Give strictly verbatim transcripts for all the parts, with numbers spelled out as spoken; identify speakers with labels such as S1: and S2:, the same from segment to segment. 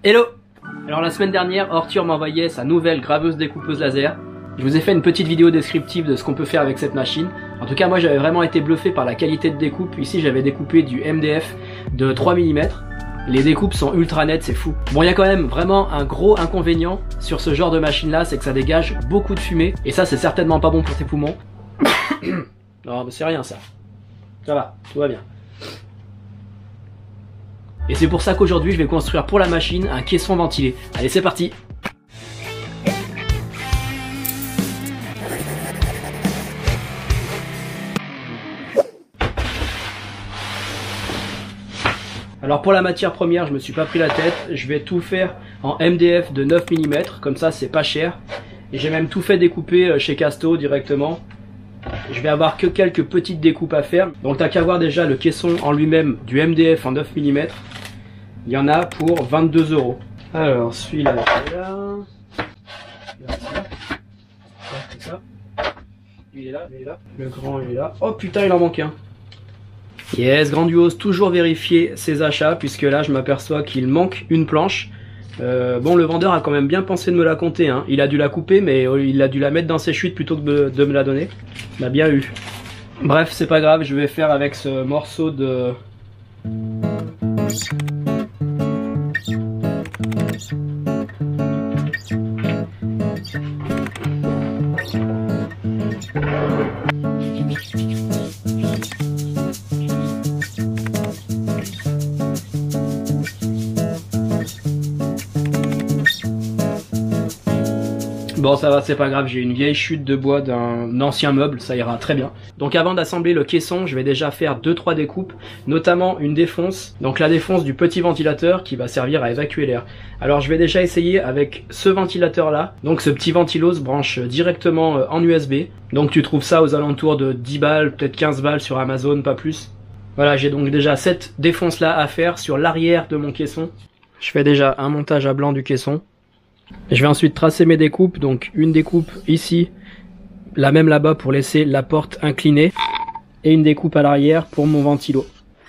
S1: Hello! Alors la semaine dernière, Arthur m'a envoyé sa nouvelle graveuse découpeuse laser. Je vous ai fait une petite vidéo descriptive de ce qu'on peut faire avec cette machine. En tout cas, moi j'avais vraiment été bluffé par la qualité de découpe. Ici j'avais découpé du M D F de trois millimètres. Les découpes sont ultra nettes, c'est fou. Bon, il y a quand même vraiment un gros inconvénient sur ce genre de machine là, c'est que ça dégage beaucoup de fumée. Et ça, c'est certainement pas bon pour tes poumons. Non, mais c'est rien ça. Ça va, tout va bien. Et c'est pour ça qu'aujourd'hui je vais construire pour la machine un caisson ventilé. Allez, c'est parti! Alors pour la matière première, je me suis pas pris la tête, je vais tout faire en M D F de neuf millimètres, comme ça c'est pas cher. Et j'ai même tout fait découper chez Casto directement. Je vais avoir que quelques petites découpes à faire. Donc t'as qu'à voir déjà le caisson en lui-même du M D F en neuf millimètres. Il y en a pour vingt-deux euros. Alors celui-là, il est là. Celui-là, c'est ça. Il est là, il est là. Le grand, il est là. Oh putain, il en manque un. Yes, grandiose, toujours vérifier ses achats, puisque là je m'aperçois qu'il manque une planche. Euh, bon, le vendeur a quand même bien pensé de me la compter, hein. Il a dû la couper, mais il a dû la mettre dans ses chutes plutôt que de me la donner. Il m'a bien eu. Bref, c'est pas grave, je vais faire avec ce morceau de... Bon, ça va, c'est pas grave, j'ai une vieille chute de bois d'un ancien meuble, ça ira très bien. Donc avant d'assembler le caisson, je vais déjà faire deux trois découpes, notamment une défonce. Donc la défonce du petit ventilateur qui va servir à évacuer l'air. Alors je vais déjà essayer avec ce ventilateur là. Donc ce petit ventilo se branche directement en U S B. Donc tu trouves ça aux alentours de dix balles, peut-être quinze balles sur Amazon, pas plus. Voilà, j'ai donc déjà cette défonce là à faire sur l'arrière de mon caisson. Je fais déjà un montage à blanc du caisson. Je vais ensuite tracer mes découpes, donc une découpe ici, la même là-bas pour laisser la porte inclinée, et une découpe à l'arrière pour mon ventilo.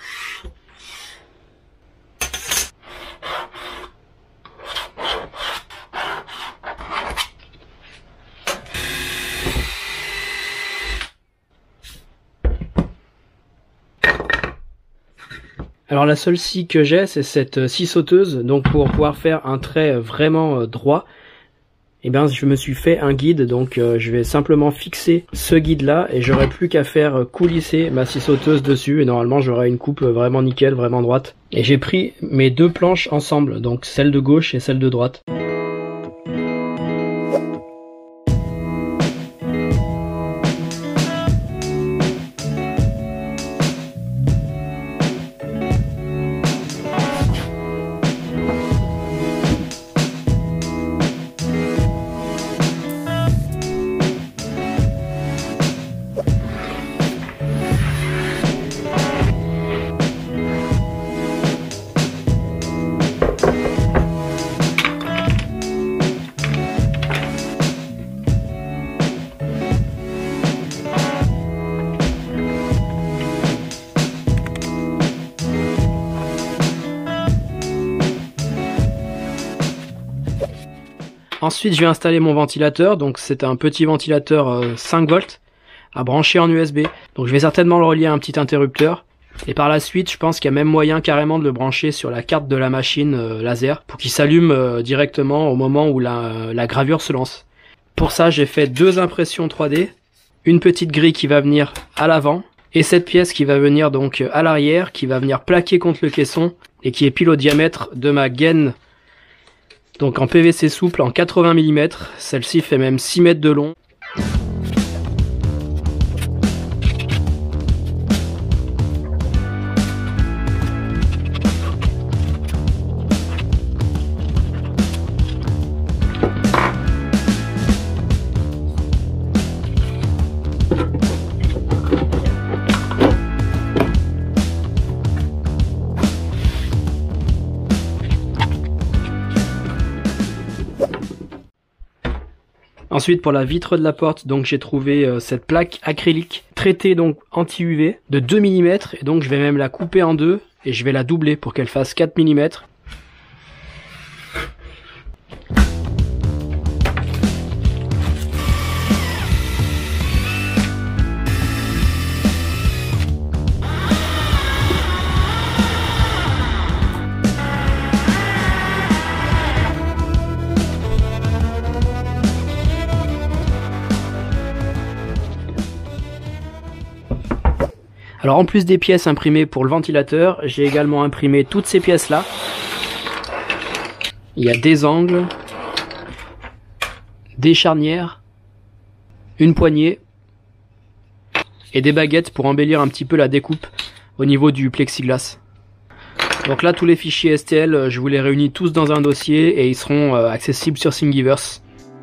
S1: Alors la seule scie que j'ai, c'est cette scie sauteuse, donc pour pouvoir faire un trait vraiment droit, et eh bien je me suis fait un guide, donc euh, je vais simplement fixer ce guide là, et j'aurai plus qu'à faire coulisser ma scie sauteuse dessus, et normalement j'aurai une coupe vraiment nickel, vraiment droite. Et j'ai pris mes deux planches ensemble, donc celle de gauche et celle de droite. Ensuite, je vais installer mon ventilateur, donc c'est un petit ventilateur euh, cinq volts à brancher en U S B. Donc je vais certainement le relier à un petit interrupteur. Et par la suite, je pense qu'il y a même moyen carrément de le brancher sur la carte de la machine euh, laser pour qu'il s'allume euh, directement au moment où la, euh, la gravure se lance. Pour ça, j'ai fait deux impressions trois D, une petite grille qui va venir à l'avant et cette pièce qui va venir donc à l'arrière, qui va venir plaquer contre le caisson et qui est pile au diamètre de ma gaine. Donc en P V C souple en quatre-vingts millimètres, celle-ci fait même six mètres de long. Ensuite, pour la vitre de la porte, donc j'ai trouvé euh, cette plaque acrylique traitée donc anti-U V de deux millimètres, et donc je vais même la couper en deux et je vais la doubler pour qu'elle fasse quatre millimètres. Alors en plus des pièces imprimées pour le ventilateur, j'ai également imprimé toutes ces pièces là. Il y a des angles, des charnières, une poignée et des baguettes pour embellir un petit peu la découpe au niveau du plexiglas. Donc là, tous les fichiers S T L, je vous les réunis tous dans un dossier et ils seront accessibles sur Thingiverse.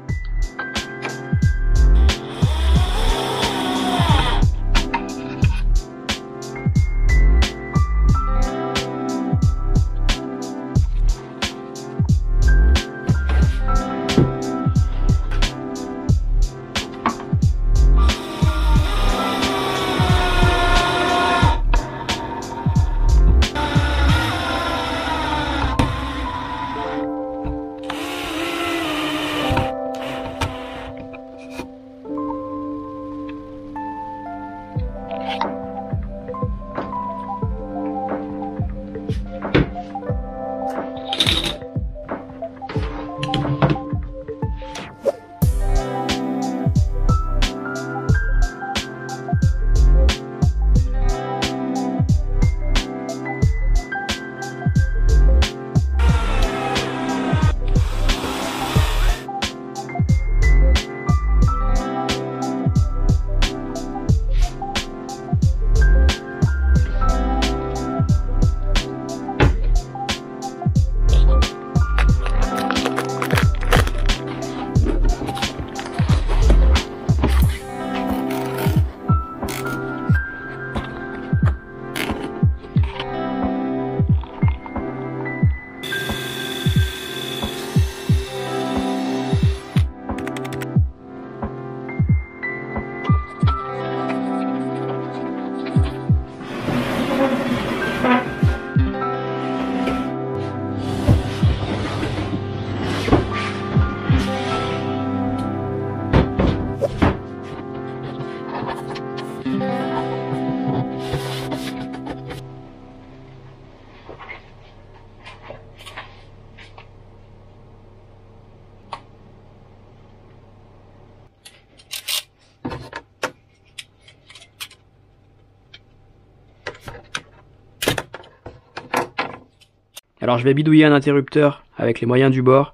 S1: Alors je vais bidouiller un interrupteur avec les moyens du bord.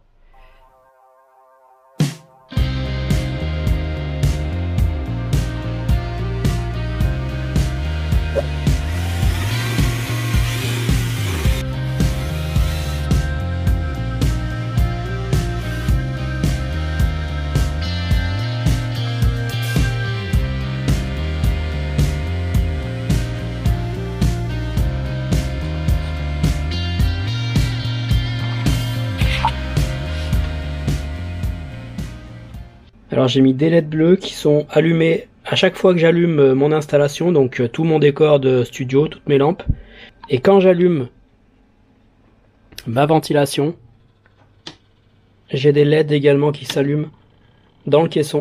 S1: Alors j'ai mis des L E D bleus qui sont allumés à chaque fois que j'allume mon installation, donc tout mon décor de studio, toutes mes lampes. Et quand j'allume ma ventilation, j'ai des L E D également qui s'allument dans le caisson.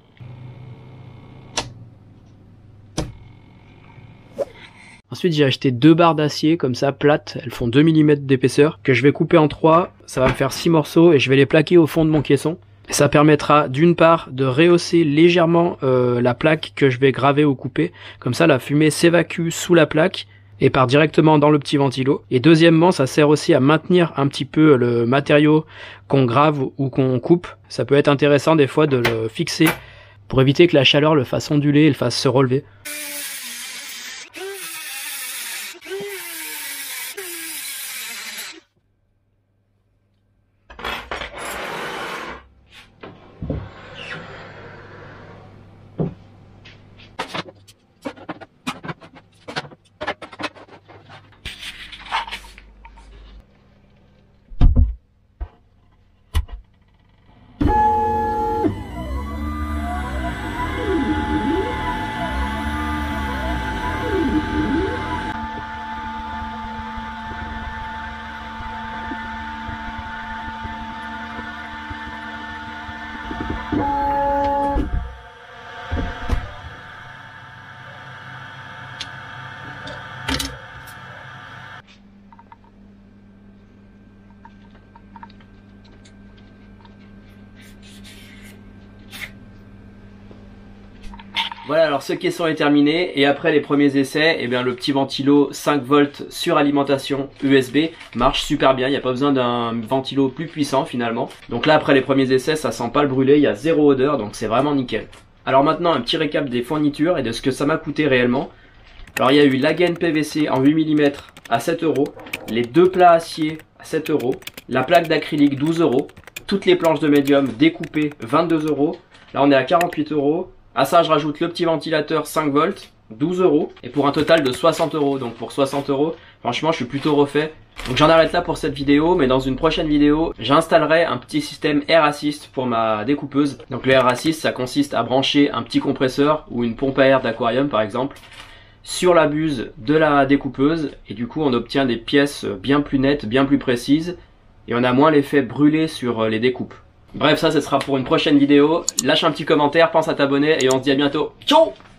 S1: Ensuite j'ai acheté deux barres d'acier comme ça plates, elles font deux millimètres d'épaisseur, que je vais couper en trois, ça va me faire six morceaux et je vais les plaquer au fond de mon caisson. Ça permettra d'une part de rehausser légèrement euh, la plaque que je vais graver ou couper, comme ça la fumée s'évacue sous la plaque et part directement dans le petit ventilo. Et deuxièmement, ça sert aussi à maintenir un petit peu le matériau qu'on grave ou qu'on coupe. Ça peut être intéressant des fois de le fixer pour éviter que la chaleur le fasse onduler et le fasse se relever. Voilà, alors ce caisson est terminé et après les premiers essais, eh bien le petit ventilo cinq volts sur alimentation U S B marche super bien. Il n'y a pas besoin d'un ventilo plus puissant finalement. Donc là après les premiers essais, ça sent pas le brûler, il y a zéro odeur, donc c'est vraiment nickel. Alors maintenant un petit récap des fournitures et de ce que ça m'a coûté réellement. Alors il y a eu la gaine P V C en huit millimètres à sept euros, les deux plats acier à sept euros, la plaque d'acrylique douze euros, toutes les planches de médium découpées vingt-deux euros. Là on est à quarante-huit euros. À ça, je rajoute le petit ventilateur cinq volts, douze euros, et pour un total de soixante euros. Donc pour soixante euros, franchement, je suis plutôt refait. Donc j'en arrête là pour cette vidéo, mais dans une prochaine vidéo, j'installerai un petit système Air Assist pour ma découpeuse. Donc le Air Assist, ça consiste à brancher un petit compresseur ou une pompe à air d'aquarium par exemple sur la buse de la découpeuse, et du coup on obtient des pièces bien plus nettes, bien plus précises, et on a moins l'effet brûlé sur les découpes. Bref, ça ce sera pour une prochaine vidéo. Lâche un petit commentaire, pense à t'abonner et on se dit à bientôt. Ciao!